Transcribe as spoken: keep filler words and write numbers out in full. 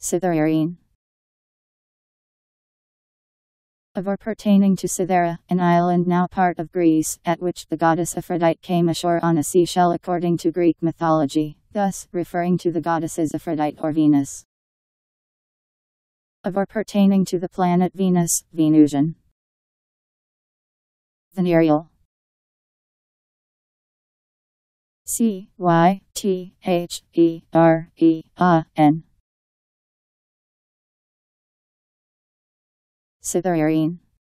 Cytherean. Of or pertaining to Cythera, an island now part of Greece, at which the goddess Aphrodite came ashore on a seashell according to Greek mythology, thus referring to the goddesses Aphrodite or Venus. Of or pertaining to the planet Venus, Venusian. Venereal. C Y T H E R E A N. Cytherean.